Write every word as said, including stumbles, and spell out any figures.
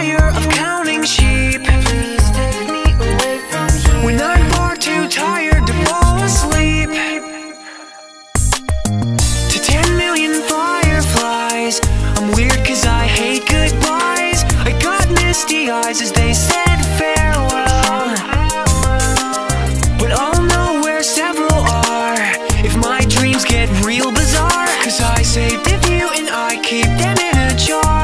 tire of counting sheep. Please take me away from here when I'm far too tired to fall asleep. To ten million fireflies, I'm weird cause I hate goodbyes. I got misty eyes as they said farewell, but I'll know where several are if my dreams get real bizarre, cause I saved a few and I keep them in a jar.